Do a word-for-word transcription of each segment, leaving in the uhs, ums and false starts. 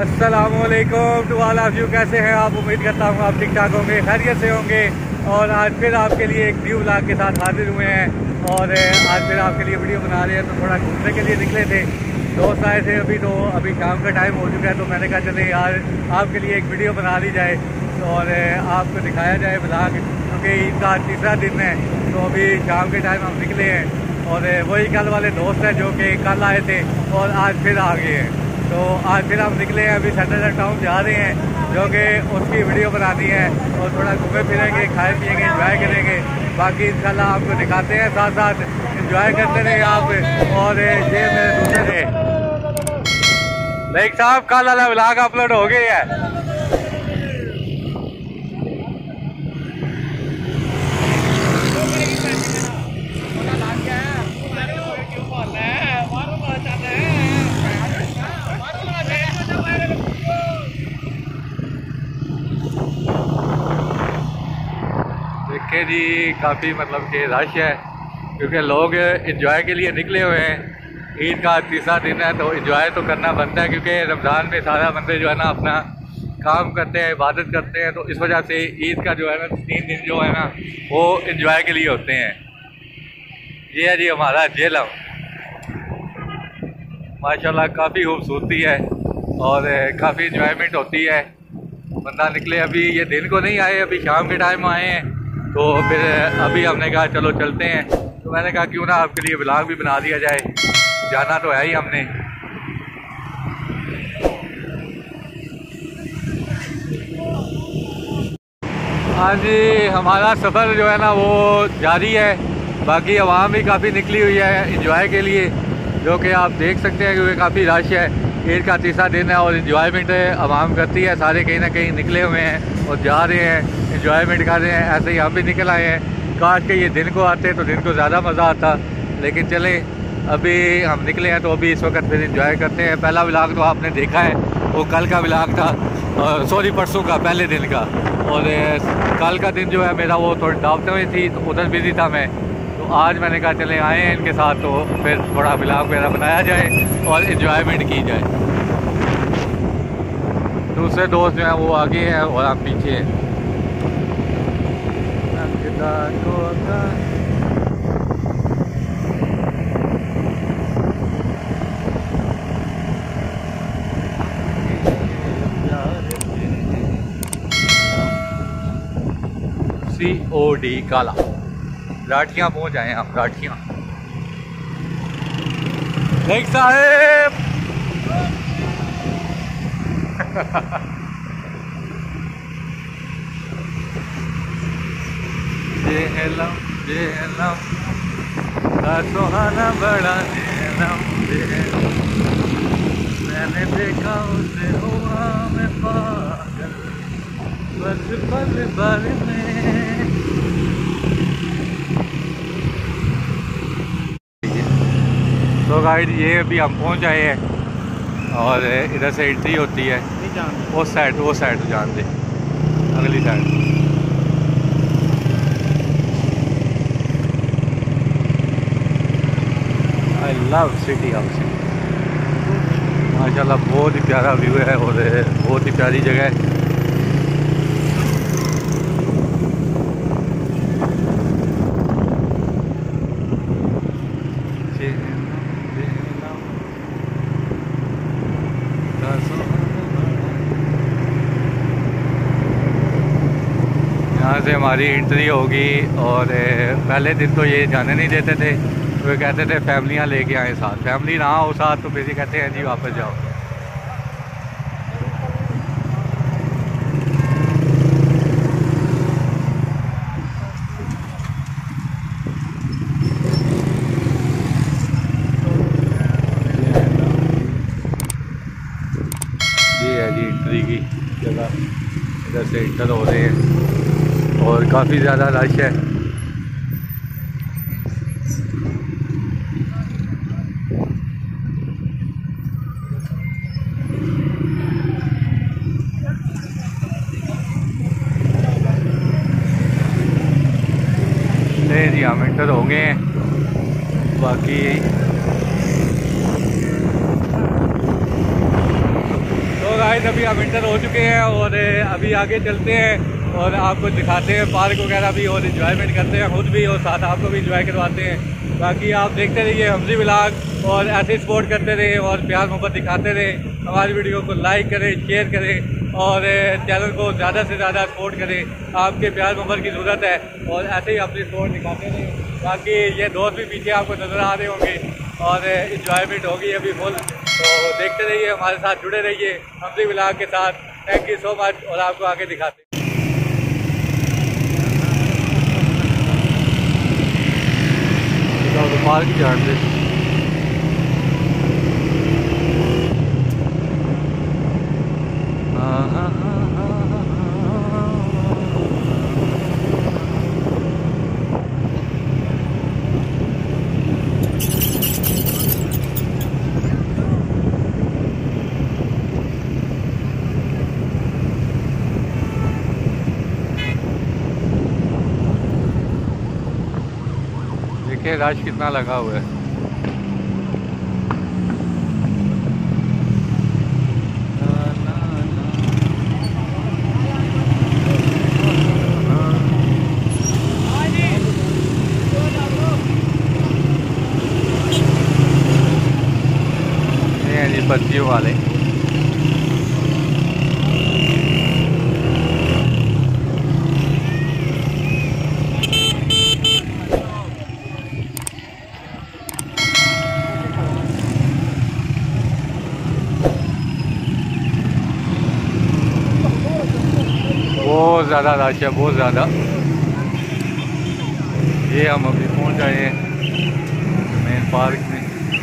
अस्सलामुअलैकुम to all of you. कैसे हैं आप? उम्मीद करता हूँ आप ठीक ठाक होंगे, खैरियत से होंगे। और आज फिर आपके लिए एक न्यू व्लॉग के साथ हाजिर हुए हैं और आज फिर आपके लिए वीडियो बना रहे हैं। तो थोड़ा घूमने के लिए निकले थे, दोस्त आए थे अभी, तो अभी शाम का टाइम हो चुका है। तो मैंने कहा चले यार आपके लिए एक वीडियो बना ली जाए और आपको दिखाया जाए व्लॉग, क्योंकि ईद का तीसरा दिन है। तो अभी शाम के टाइम हम निकले हैं और वही कल वाले दोस्त हैं जो कि कल आए थे और आज फिर आ गए हैं। तो आज फिर हम निकले हैं, अभी सेंट्रल टाउन जा रहे हैं जो कि उसकी वीडियो बनानी है और थोड़ा घूमे फिरेंगे, खाए पिएंगे, एंजॉय करेंगे। बाकी इंशाल्लाह आपको दिखाते हैं, साथ साथ एंजॉय करते रहे आप। और ये मेरे दूसरे लाइक साहब कल वाला व्लॉग अपलोड हो गया है। देखे जी काफ़ी मतलब कि रश है, क्योंकि लोग एंजॉय के लिए निकले हुए हैं। ईद का तीसरा दिन है तो एंजॉय तो करना बनता है, क्योंकि रमज़ान में सारा बंदे जो है ना अपना काम करते हैं, इबादत करते हैं। तो इस वजह से ईद का जो है ना तीन दिन जो है ना वो एंजॉय के लिए होते हैं। ये है जी हमारा जेलम, माशाल्लाह काफ़ी खूबसूरती है और काफ़ी इंजॉयमेंट होती है। बंदा निकले, अभी ये दिन को नहीं आए, अभी शाम के टाइम आए हैं। तो फिर अभी हमने कहा चलो चलते हैं। तो मैंने कहा क्यों ना आपके लिए व्लॉग भी बना दिया जाए, जाना तो है ही हमने। हाँ जी, हमारा सफ़र जो है ना वो जारी है। बाकी आवाम भी काफ़ी निकली हुई है एंजॉय के लिए, जो कि आप देख सकते हैं, क्योंकि काफ़ी रश है। ईद का तीसरा दिन है और इन्जॉयमेंट आवाम करती है, सारे कहीं ना कहीं निकले हुए हैं और जा रहे हैं, इन्जॉयमेंट कर रहे हैं। ऐसे ही हम भी निकल आए हैं। काश के ये दिन को आते तो दिन को ज़्यादा मज़ा आता, लेकिन चले अभी हम निकले हैं तो अभी इस वक्त फिर इन्जॉय करते हैं। पहला व्लॉग तो आपने देखा है, वो कल का व्लॉग था, सॉरी परसों का, पहले दिन का। और कल का दिन जो है मेरा वो थोड़ी दावत में थी तो उधर बिजी था मैं। तो आज मैंने कहा चले आए हैं इनके साथ, तो फिर थोड़ा व्लॉग वगैरह बनाया जाए और इन्जॉयमेंट की जाए। दूसरे दोस्त जो हैं वो आगे हैं और आप पीछे हैं। सी ओ डी काला राठियाँ पहुँच आए हम, राठियाँ। एक साहेब जेहलम जेहलम का सुहाना बड़ा जेहलम जेहलम, मैंने देखा उसे हुआ मैं पागल बस पल भर में। तो गाइड ये अभी हम पहुंच आए हैं और इधर से एंट्री होती है वो साइड, वो साइड जान दे, अगली side. I love City House, माशाल्लाह बहुत ही प्यारा व्यू है और बहुत ही प्यारी जगह है। यहाँ से हमारी एंट्री होगी और पहले दिन तो ये जाने नहीं देते थे, वो कहते थे फैमिलियाँ लेके आए साथ, फैमिली ना हो साथ तो फिर ये कहते हैं जी वापस जाओ। ये है जी एंट्री की जगह, इधर से एंटर हो रहे हैं और काफ़ी ज़्यादा रश है। ले जी हम एंटर हो गए हैं। बाकी गाइस अभी हम इंटर हो चुके हैं और अभी आगे चलते हैं और आपको दिखाते हैं पार्क वगैरह भी और इन्जॉयमेंट करते हैं खुद भी और साथ आपको भी इंजॉय करवाते हैं। बाकी आप देखते रहिए हमजी व्लॉग और ऐसे सपोर्ट करते रहे और प्यार मोहब्बत दिखाते रहे। हमारी वीडियो को लाइक करें, शेयर करें और चैनल को ज़्यादा से ज़्यादा सपोर्ट करें। आपके प्यार मोहब्बत की ज़रूरत है और ऐसे ही अपनी सपोर्ट दिखाते रहें। बाकी ये दोस्त भी पीछे आपको नज़र आ रहे होंगे और इंजॉयमेंट होगी अभी फुल, तो देखते रहिए, हमारे साथ जुड़े रहिए हमजी व्लॉग के साथ। थैंक यू सो मच और आपको आगे दिखाते हैं। पार्क जानते देखिए रश कितना लगा हुआ है। ये जी बच्चियों वाले बहुत ज़्यादा रश है, बहुत ज़्यादा। ये हम अभी पहुंच गए हैं मेन पार्क में।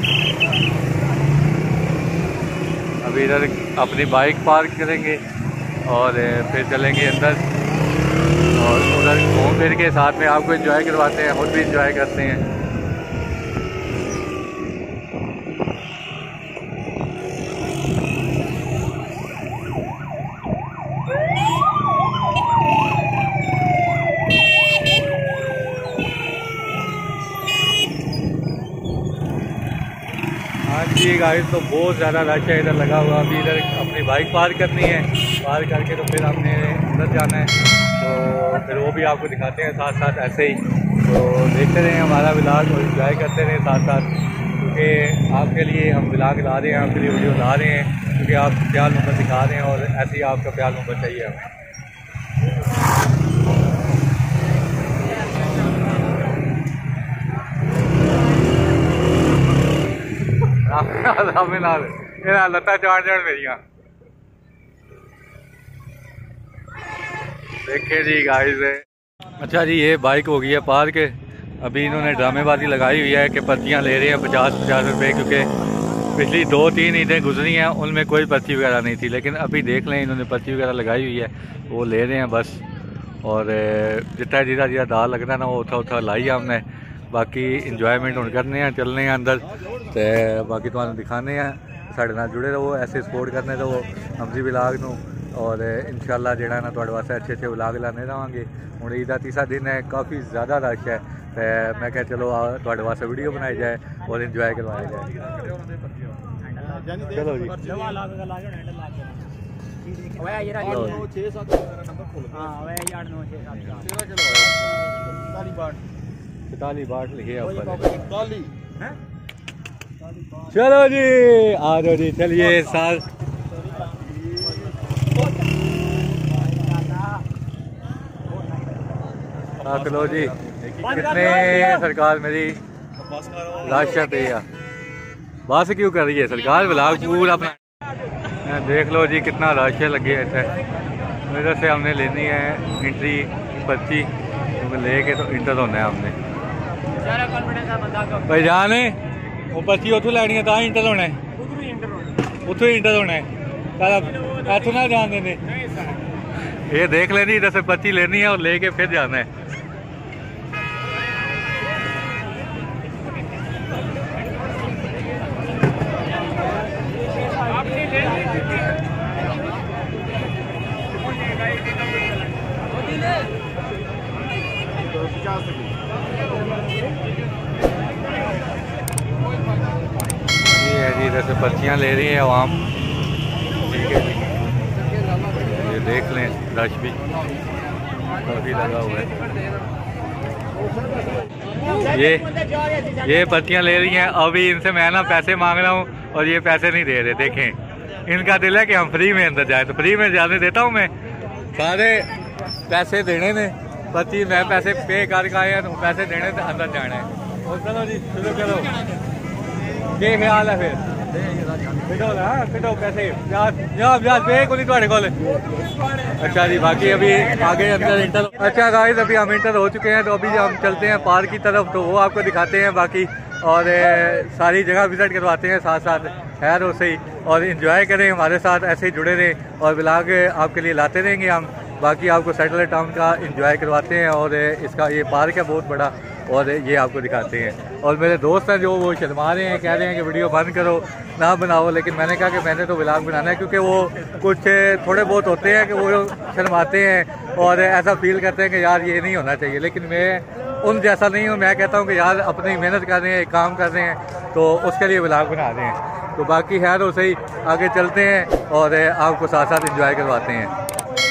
अभी इधर अपनी बाइक पार्क करेंगे और फिर चलेंगे अंदर और उधर घूम फिर के साथ में आपको एंजॉय करवाते हैं, खुद भी एंजॉय करते हैं। हाँ जी गाइस, तो बहुत ज़्यादा रश है इधर लगा हुआ। अभी इधर अपनी बाइक पार्क करनी है, पार्क करके तो फिर हमने अंदर जाना है, तो फिर वो भी आपको दिखाते हैं साथ साथ ऐसे ही। तो देखते रहें हमारा व्लॉग और एंजॉय करते रहें साथ साथ, क्योंकि आपके लिए हम व्लॉग ला रहे हैं, आपके लिए वीडियो ला रहे हैं, क्योंकि आप प्यार मोहब्बत दिखा रहे हैं और ऐसे ही आपका प्यार मोहब्बत चाहिए हमें। लत्ता चार चार मेरिया देखे जी गाइस। अच्छा जी, ये बाइक हो गई है पार्क। अभी इन्होंने ड्रामेबाजी लगाई हुई है कि पर्चियाँ ले रहे हैं पचास पचास रुपए, क्योंकि पिछली दो तीन ईदें गुजरी हैं उनमें कोई पर्ची वगैरह नहीं थी, लेकिन अभी देख लें इन्होंने पर्ची वगैरह लगाई हुई है, वो ले रहे हैं बस। और जितना जितना जितना दाल लगना ना वो उठा उठा लाई हमने। बाकी इंजॉयमेंट हुण करने हैं, चलने हैं अंदर ते बाकी तुहानू दिखाने हैं। साढ़े नाल जुड़े रहो, ऐसे सपोर्ट करने रहो हमजी व्लॉग नू और इंशाल्लाह जेड़ा ना तुहाडे वास्ते अच्छे अच्छे व्लॉग लाने रहांगे। हुण ईद दा तीसरा दिन है, काफ़ी ज़्यादा रश है, तो मैं क्या चलो तुहाडे वास्ते वीडियो बनाई जाए और इंजॉय करवाया जाए। चलो जी, चौताली बाट लिखे ऊपर। चलो जी आ जाओ जी, चलिए साथ लो जी। कितने सरकार मेरी लाशा पे बस क्यों कर रही है सरकार, ब्लॉग पूरा अपना देख लो जी। कितना लाशा लगे है इधर से हमने लेनी है एंट्री पर्ची, क्योंकि लेके तो इंटर होना है हमने भाई जाने वो पर्ची उतों लैनी है, तो इंटर होना है, उतो ही इंटर होना है, इतों ना जान देने। ये देख लेनी, इधर से पर्ची लेनी है और लेके फिर जाना है। ये है जी, इधर से पर्चियाँ ले रही है आवाम, ठीक है जी। देख लें रश भी काफ़ी लगा हुआ है। ये ये पर्चियाँ ले रही हैं, अभी इनसे मैं ना पैसे मांग रहा हूँ और ये पैसे नहीं दे रहे। देखें इनका दिल है कि हम फ्री में अंदर जाए, तो फ्री में जाने देता हूँ मैं। सारे पैसे देने ने, पर्ची मैं पैसे पे करके आए हैं, तो पैसे देने से अंदर जाना है। और चलो जी शुरू करो। ये ख्याल है फिर कटो पैसे पे को नहीं। अच्छा जी, बाकी अभी आगे अंदर इंटर। अच्छा गाइस, अभी हम इंटर हो चुके हैं, तो अभी हम चलते हैं पार्क की तरफ, तो वो आपको दिखाते हैं बाकी, और ए, सारी जगह विजिट करवाते हैं साथ साथ। खैर हो सही, और इन्जॉय करें, हमारे साथ ऐसे ही जुड़े रहें और ब्लॉग आपके लिए लाते रहेंगे हम। बाकी आपको सैटेलाइट टाउन का इंजॉय करवाते हैं, और इसका ये पार्क है बहुत बड़ा, और ये आपको दिखाते हैं। और मेरे दोस्त हैं जो वो शर्मा रहे हैं, कह रहे हैं कि वीडियो बंद करो ना बनाओ, लेकिन मैंने कहा कि मैंने तो व्लॉग बनाना है, क्योंकि वो कुछ थोड़े बहुत होते हैं कि वो शर्माते हैं और ऐसा फील करते हैं कि यार ये नहीं होना चाहिए। लेकिन मैं उन जैसा नहीं हूँ, मैं कहता हूँ कि यार अपनी मेहनत कर रहे हैं, काम कर रहे हैं, तो उसके लिए व्लॉग बना रहे हैं। तो बाकी है तो सही, आगे चलते हैं और आपको साथ साथ इंजॉय करवाते हैं।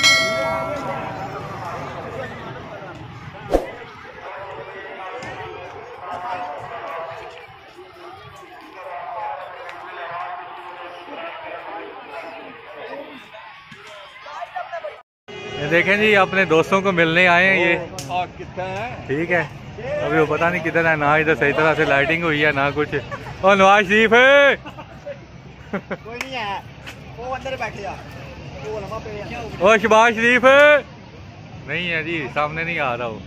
देखें जी, अपने दोस्तों को मिलने आए हैं ये। ठीक है, अभी वो पता नहीं किधर है, ना इधर सही तरह से लाइटिंग हुई है ना कुछ। और नवाज शरीफ है कोई नहीं है, वो अंदर बैठे जा। और शहबाज शरीफ है नहीं है जी, सामने नहीं आ रहा हो।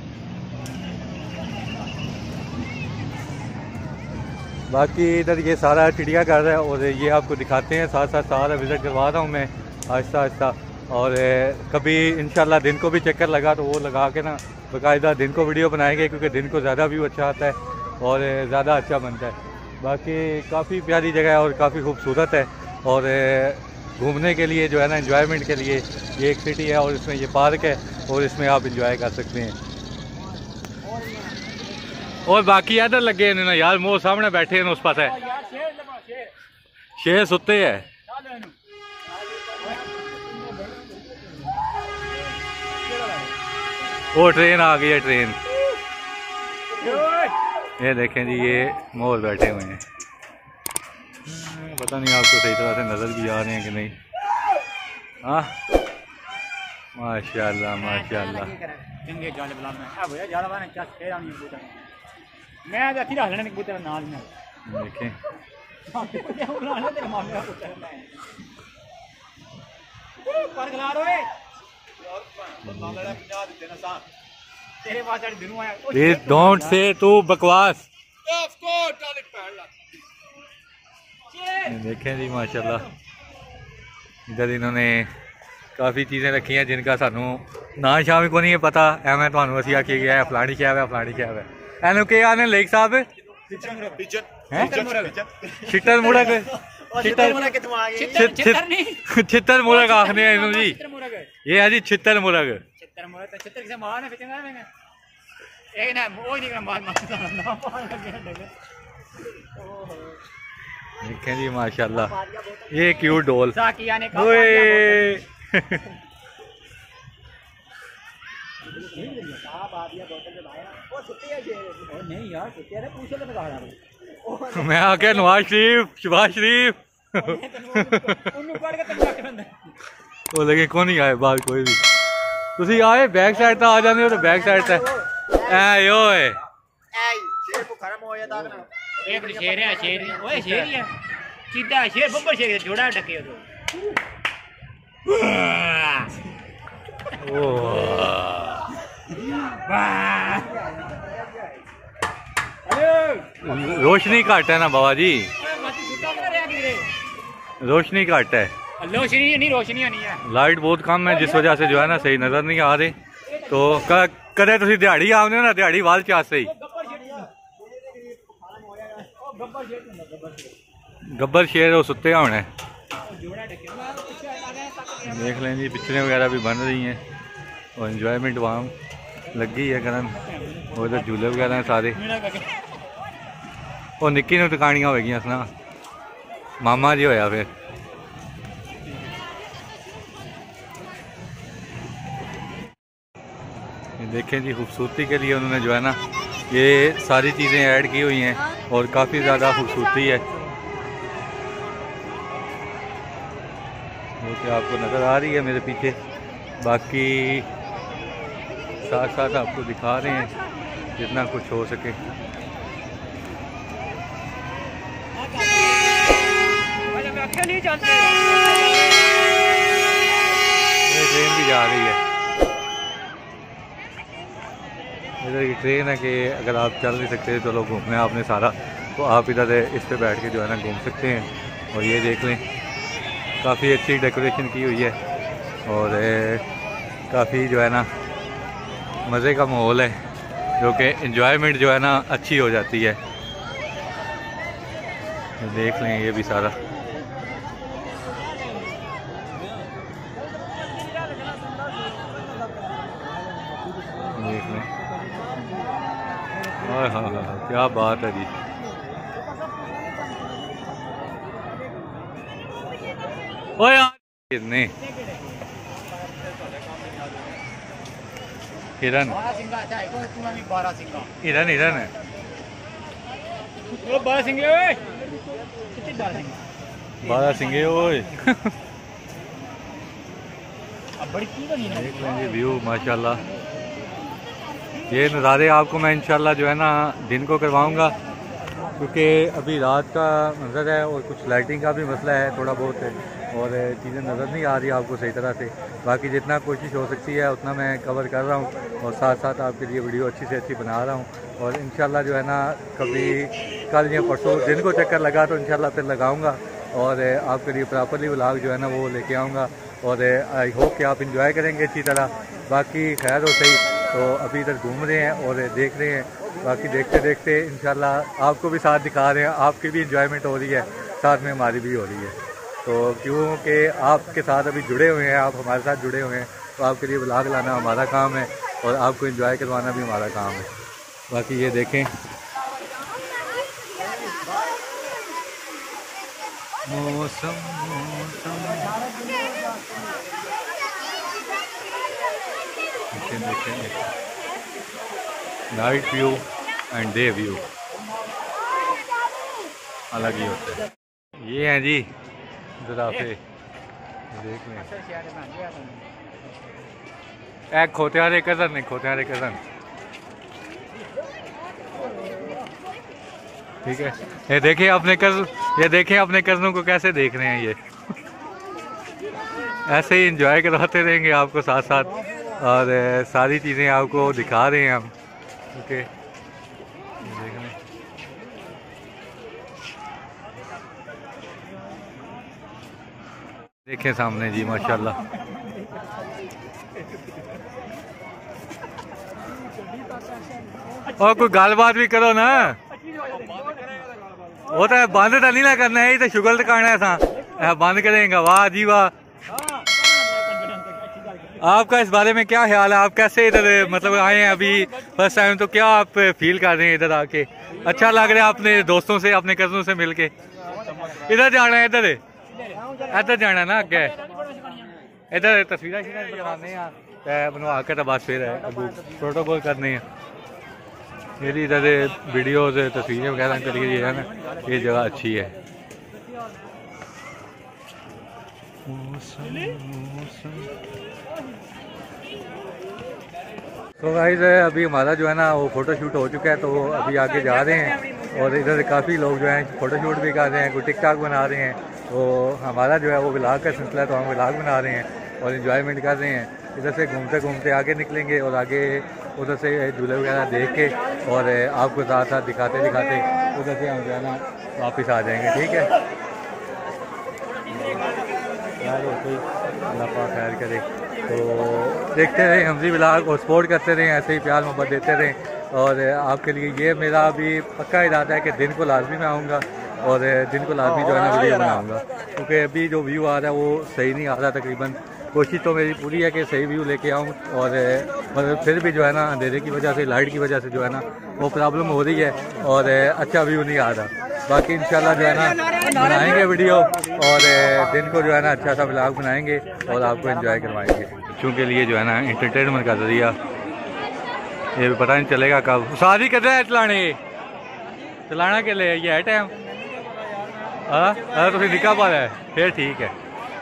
बाकी इधर ये सारा चिड़ियाघर है, और ये आपको दिखाते हैं साथ साथ, सारा विजिट करवा रहा हूँ मैं आहिस्ता आहिस्ता। और कभी इंशाल्लाह दिन को भी चक्कर लगा तो वो लगा के ना बाकायदा दिन को वीडियो बनाएंगे, क्योंकि दिन को ज़्यादा व्यू अच्छा आता है और ज़्यादा अच्छा बनता है। बाकी काफ़ी प्यारी जगह है और काफ़ी खूबसूरत है, और घूमने के लिए जो है ना, एंजॉयमेंट के लिए ये एक सिटी है, और इसमें ये पार्क है, और इसमें आप इंजॉय कर सकते हैं। और बाकी इधर लगे ना यार, मोह सामने बैठे हैं उस पास है, शेर सुते है। वो ट्रेन आ गई है, ट्रेन। ये देखें जी, ये मोर बैठे हुए हैं। पता नहीं आपको सही तरह से नजर भी आ रहे हैं कि नहीं। हाँ माशाल्लाह माशाल्लाह। देखें डोंट से तू बकवास। देखें जी माशाल्लाह, इधर इन्होंने काफ़ी चीज़ें रखी हैं जिनका सानू ना शामी को नहीं है पता। एवं थानू असी आखिए गया है फलानी क्या है फलानी क्या है। एनू के आने लेक साहब छिट्टर मुड़क छित्तर मुरग आखने हैं जी, ये है जी छित्तर मुरग। देखें जी माशाल्लाह, ये क्यूट डॉल। मैं आके नवाज शरीफ शहबाज शरीफ वो लगे कौन ही आए बाहर कोई भी। तुसी आए बैक साइड तो आ जाने हो, तो बैक साइड से ऐ ओए एक शेर है, शेर ओए शेर ही है सीधा शेर बब्बर शेर जोड़ा टके तो रोशनी घट है ना बाबा जी, रोशनी घट है, रोशनी नहीं रोशनी नहीं है, लाइट बहुत कम है, जिस वजह से जो है ना सही नजर नहीं आ रहे। तो कदे तुम दिहाड़ी आने हो ना, दिहाड़ी वाल चास से ही गब्बर शेर वो सुते होने। देख लें जी, पिक्चरें वगैरह भी बन रही हैं और एंजॉयमेंट वहाँ लगी है करन। और इधर झूले वगैरह हैं सारे। और निक्की ने टकानियां होगी ना मामा जी होया फिर देखें जी, खूबसूरती के लिए उन्होंने जो है ना ये सारी चीज़ें ऐड की हुई हैं और काफ़ी ज़्यादा खूबसूरती है, जो कि आपको नज़र आ रही है मेरे पीछे। बाकी साथ साथ आपको दिखा रहे हैं जितना कुछ हो सके। ट्रेन भी जा रही है, इधर की ट्रेन है कि अगर आप चल नहीं सकते चलो घूमना है आपने सारा, तो आप इधर इस पे बैठ के जो है ना घूम सकते हैं। और ये देख लें, काफ़ी अच्छी डेकोरेशन की हुई है और काफ़ी जो है ना मज़े का माहौल है, जो कि एंजॉयमेंट जो है ना अच्छी हो जाती है। देख लें ये भी सारा, देख लें। हाँ हाँ हाँ, क्या बात है जी। ओए यार कितने हिरन, हिरन हिरन है, बारह सिंगे ओए, बारह सिंगे ओए। देख लें जी व्यू माशाल्लाह। ये नज़ारे आपको मैं इंशाल्लाह जो है ना दिन को करवाऊंगा, क्योंकि अभी रात का मंजर है और कुछ लाइटिंग का भी मसला है थोड़ा बहुत है और चीज़ें नज़र नहीं आ रही आपको सही तरह से। बाकी जितना कोशिश हो सकती है उतना मैं कवर कर रहा हूँ और साथ साथ आपके लिए वीडियो अच्छी से अच्छी बना रहा हूँ। और इंशाल्लाह जो है ना कभी कल या परसों दिन को चक्कर लगा तो इंशाल्लाह फिर लगाऊंगा और आपके लिए प्रॉपरली व्लॉग जो है ना वो लेके आऊँगा और आई होप कि आप इंजॉय करेंगे अच्छी तरह। बाकी खैर हो सही, तो अभी इधर घूम रहे हैं और देख रहे हैं, बाकी देखते देखते इंशाल्लाह आपको भी साथ दिखा रहे हैं, आपकी भी इंजॉयमेंट हो रही है, साथ में हमारी भी हो रही है। तो क्योंकि आपके साथ अभी जुड़े हुए हैं, आप हमारे साथ जुड़े हुए हैं, तो आपके लिए व्लॉग लाना हमारा काम है और आपको एंजॉय करवाना भी हमारा काम है। बाकी ये देखें मौसम मौसम देखें देखें night view and day view अलग ही होता है। ये हैं जी ज़राफ़े, देख लें। ए खोतियारे कज़न है, खोतियारे कज़न, ठीक है। ये देखें अपने कज़न, ये देखें अपने कज़नों को कैसे देख रहे हैं। ये ऐसे ही एंजॉय करवाते रहेंगे आपको साथ साथ और सारी चीज़ें आपको दिखा रहे हैं हम, ओके। देखें सामने जी माशाल्लाह, और कोई गाल बात भी करो ना, वो तो बंद तो नहीं ना करना है, तो शुगर तो करना है सा बंद करेंगे। वाह जी वाह, आपका इस बारे में क्या ख्याल है? आप कैसे इधर मतलब आए हैं अभी फर्स्ट टाइम, तो क्या आप फील कर रहे हैं इधर आके? अच्छा लग रहा है अपने दोस्तों से, अपने कज़नों से मिलके? इधर जाना है, इधर इधर जाना ना अगे, इधर तस्वीर बनवाने बनवा के तो बस फिर प्रोटोकॉल करने हैं। मेरी इधर वीडियोज तस्वीरें वगैरह के लिए है ना, ये जगह अच्छी है। तो गाइस अभी हमारा जो है ना वो फ़ोटो शूट हो चुका है, तो अभी आगे जा रहे हैं और इधर काफ़ी लोग जो हैं फ़ोटो शूट भी कर रहे हैं, कोई टिकटॉक बना रहे हैं। तो हमारा जो है वो व्लॉग का सिलसिला है, तो हम व्लॉग बना रहे हैं और इन्जॉयमेंट कर रहे हैं। इधर से घूमते घूमते आगे निकलेंगे और आगे उधर से झूले वगैरह देख के और आपको साथ साथ दिखाते दिखाते उधर से हम जो है ना वापस आ जाएंगे, ठीक है। अल्लाह पाक खैर करे, तो देखते रहें हमजी व्लॉग और सपोर्ट करते रहें, ऐसे ही प्यार मोहब्बत देते रहें। और आपके लिए ये मेरा अभी पक्का इरादा है कि दिन को लाजमी मैं आऊँगा और दिन को लाजमी जो है ना वीडियो बनाऊँगा, क्योंकि अभी जो व्यू आ रहा है वो सही नहीं आ रहा तकरीबन। कोशिश तो मेरी पूरी है कि सही व्यू लेके आऊँ और मतलब फिर भी जो है ना अंधेरे की वजह से, लाइट की वजह से जो है ना वो प्रॉब्लम हो रही है और अच्छा व्यू नहीं आ रहा। बाकी इंशाल्लाह जो है ना बनाएंगे वीडियो और दिन को जो है ना अच्छा सा व्लॉग बनाएंगे और आपको एंजॉय करवाएंगे। बच्चों के लिए जो है ना एंटरटेनमेंट का जरिया ये भी पता नहीं चलेगा कब। शादी कर रहा है चलाने चलाना के लिए ये है टाइम। हाँ तो फिर निकाह पा है फिर ठीक है।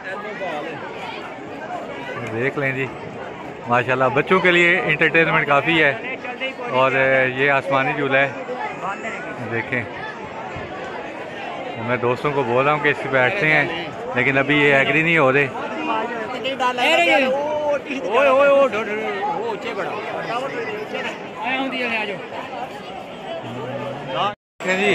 देख लें जी माशाल्लाह बच्चों के लिए इंटरटेनमेंट काफ़ी है। और ये आसमानी झूला है देखें। मैं दोस्तों को बोल रहा हूँ कि इससे बैठते हैं लेकिन अभी ये एग्री नहीं हो रहे। जी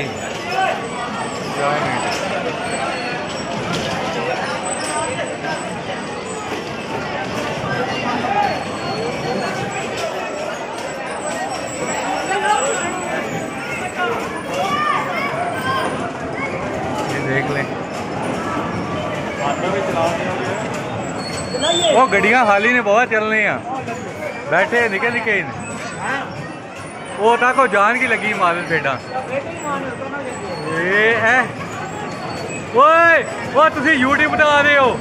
देख लें वो गड्डियां हाली ने बहुत चलने हैं बैठे निके निके वो ताको जान की लगी मालन भेडा ओए वो तुसी यूट्यूब बता रहे हो।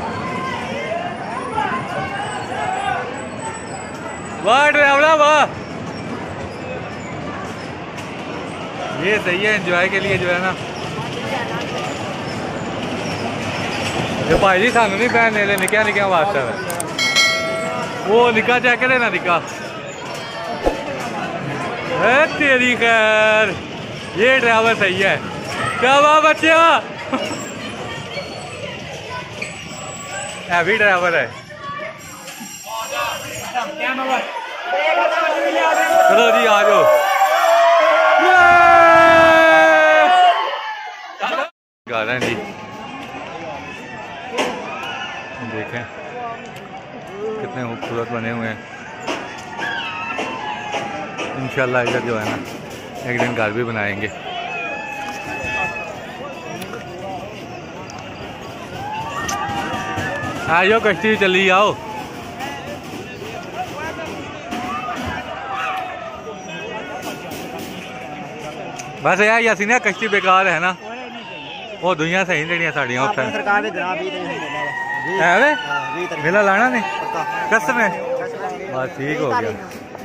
वाह ड्राइवरा वाह ये सही है एंजॉय के लिए जो है ना। जो भाई जी सानू नहीं पहनने ले निक्या निक्या वास्ते वो निका चेक करे ना निका तेरी खैर ये ड्राइवर सही है। क्या वाह बच्चा हैवी ड्राइवर है। चलो जी आ जाओ गा रहे हैं जी। देखें कितने खूबसूरत बने हुए हैं। इंशाल्लाह इधर जो है ना एक दिन घर भी बनाएंगे। आओ कश्ती चली आओ। बस यार यासी ना कश्ती बेकार है ना वो दुनिया सही जड़ियां साड़ियां उत्थे है वे मेला लाना नहीं कसम है बस ठीक हो गया।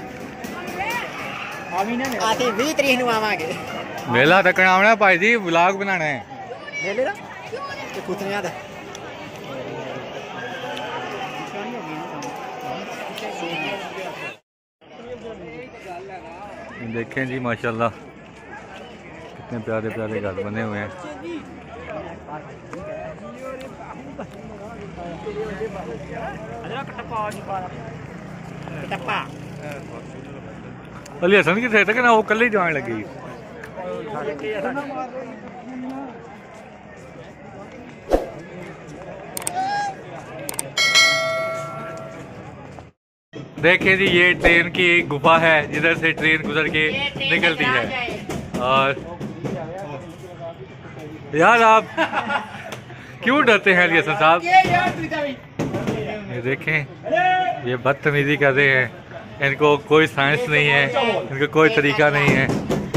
मेला तकना आना भाई जी व्लॉग बनाना है मेले दा ते कुतनियां दा। देखें जी माशाल्लाह कितने प्यारे प्यारे घर बने हुए हैं। अली हसन की थे ना वो कल ही जाने लगी। देखिए जी ये ट्रेन की एक गुफा है जिधर से ट्रेन गुजर के निकलती है। और यार आप क्यों डरते हैं अली हसन साहब? ये देखें ये बदतमीजी कर रहे हैं। इनको कोई साइंस नहीं है इनको कोई तरीका नहीं है।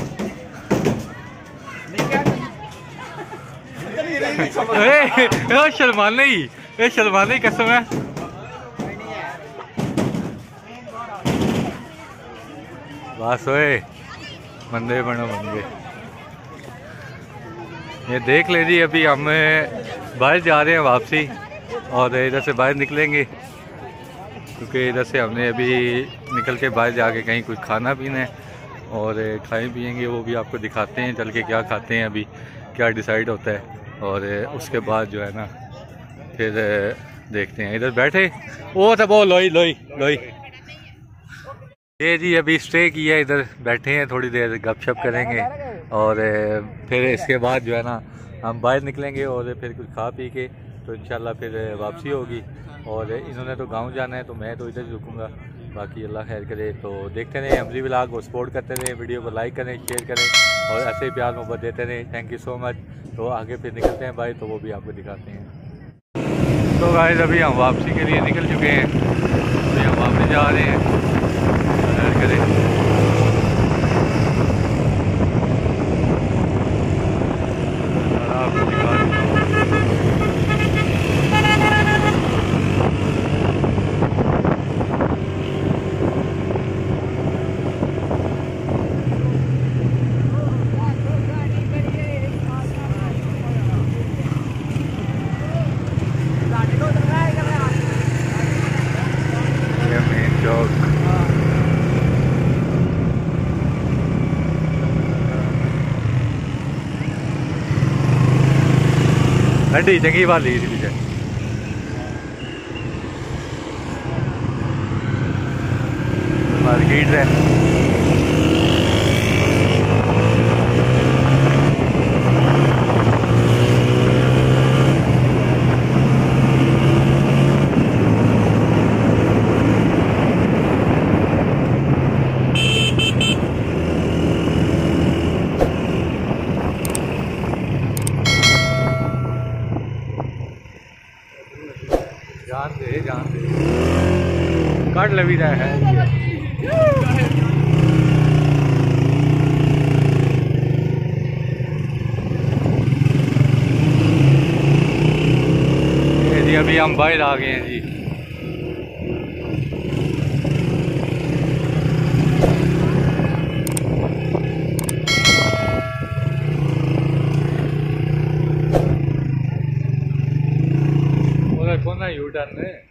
शर्माने ही ये शर्माने की कसम है। बस ओए बंदे बनो बंदे। ये देख ले जी अभी हम बाहर जा रहे हैं वापसी और इधर से बाहर निकलेंगे क्योंकि इधर से हमने अभी निकल के बाहर जाके कहीं कुछ खाना पीना है और खाएं पिएंगे वो भी आपको दिखाते हैं चल के क्या खाते हैं अभी क्या डिसाइड होता है। और उसके बाद जो है ना फिर देखते हैं। इधर बैठे वो था वो लोई लोई लोई ये जी अभी स्टे किया इधर बैठे हैं थोड़ी देर गपशप करेंगे और फिर इसके बाद जो है ना हम बाहर निकलेंगे और फिर कुछ खा पी के तो इंशाल्लाह फिर वापसी होगी। और इन्होंने तो गांव जाना है तो मैं तो इधर ही रुकूँगा। बाकी अल्लाह खैर करे। तो देखते रहें हमरी व्लॉग को सपोर्ट करते रहें वीडियो को लाइक करें शेयर करें और ऐसे ही प्यार मोहब्बत देते रहें। Thank you so much. तो आगे फिर निकलते हैं भाई तो वो भी आपको दिखाते हैं। तो गाइस अभी हम वापसी के लिए निकल चुके हैं। अभी हम वापस जा रहे हैं करें। आपको दिखा देता हूँ ठंडी चंगी वाली थी पीछे। मार्केट है जान दे जान दे कट लवी रहा है। ये जी अभी हम बाहर आ गए हैं जी। कौन ना यू टर्न है।